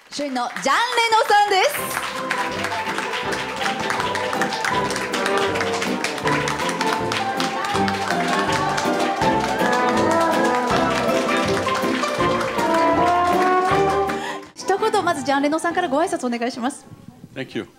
主演のジャン・レノさんです。一言まずジャン・レノさんからご挨拶お願いします。 Thank you.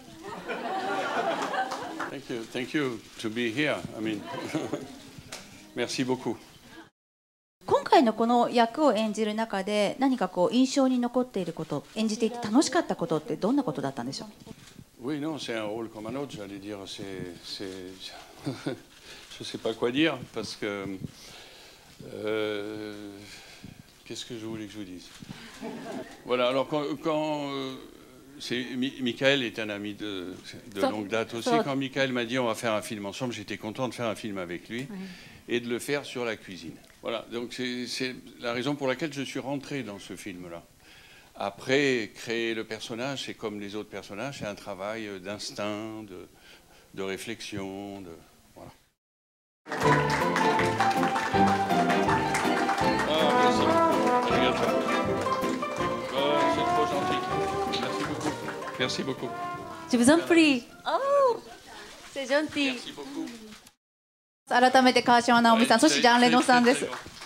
Thank you to be here. I mean, merci beaucoup. 今回のこの役を演じる中で何かこう印象に残っていること、演じていて楽しかったことってどんなことだったんでしょう。 Oui, non, c'est un rôle comme un autre. J'allais dire, je sais pas quoi dire parce que qu'est-ce que je voulais que je vous dise. Voilà. Alors Michael est un ami de longue date aussi. Quand Michael m'a dit on va faire un film ensemble, j'étais content de faire un film avec lui et de le faire sur la cuisine. Voilà, donc c'est la raison pour laquelle je suis rentré dans ce film-là. Après, créer le personnage, c'est comme les autres personnages, c'est un travail d'instinct, de réflexion, voilà. Ah, merci beaucoup. C'est trop gentil. Merci beaucoup. Merci beaucoup. Je vous en prie. Oh, c'est gentil. Merci beaucoup. 改めて川島直美さん、そしてジャン・レノさんです。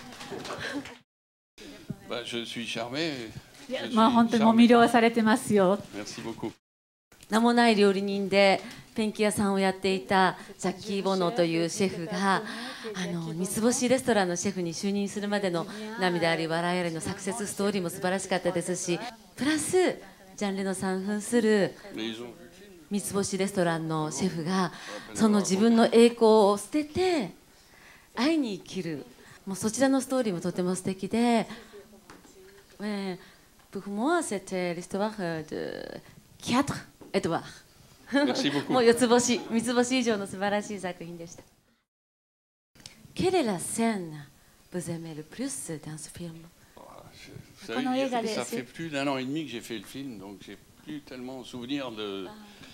Je suis charmé. まあ本当にもう魅了されてますよ。 Merci beaucoup. 名もない料理人でペンキ屋さんをやっていたジャッキー・ボノというシェフが三つ星レストランのシェフに就任するまでの涙あり笑いありのサクセスストーリーも素晴らしかったですし、プラスジャン・レノさん扮する三つ星レストランのシェフがその自分の栄光を捨てて会いに生きる、もうそちらのストーリーもとても素敵で、pour moi c'était l'histoire de 4 étoiles もう4つ星、3つ星以上の素晴らしい作品でした。Quelle est la scène que vous aimez le plus dans ce film? Ça fait plus d'1 an et demi que j'ai fait le film, donc j'ai plus tellement souvenir de.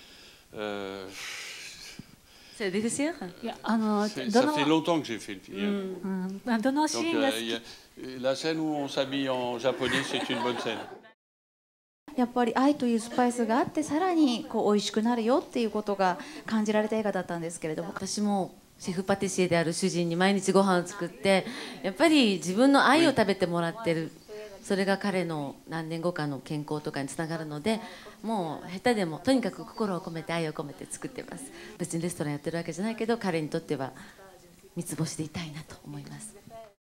C'est difficile? Ça fait longtemps que j'ai fait le film. Donc, la scène où on s'habille en japonais, c'est une bonne scène. やっぱり愛というスパイスがあってさらにこう美味しくなるよっていうことが感じられた映画だったんですけれども、 私もシェフパティシエである主人に毎日ご飯を作ってやっぱり自分の愛を食べてもらってる、それが彼の何年後かの健康とかにつながるので、もう下手でもとにかく心を込めて愛を込めて作ってます。別にレストランやってるわけじゃないけど彼にとっては三つ星でいたいなと思います。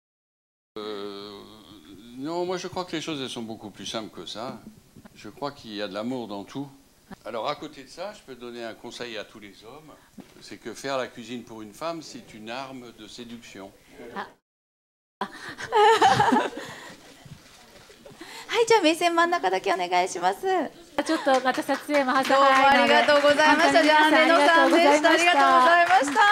Non, moi je crois que les choses elles sont beaucoup plus simples que ça. Je crois qu'il y a de l'amour dans tout. Alors à côté de ça, je peux donner un conseil à tous les hommes, c'est que faire la cuisine pour une femme, c'est une arme de séduction. はい、じゃあ目線真ん中だけお願いします。 ちょっとまた撮影も挟まどうもありがとうございました。ジャン・レノさんでした。ありがとうございました。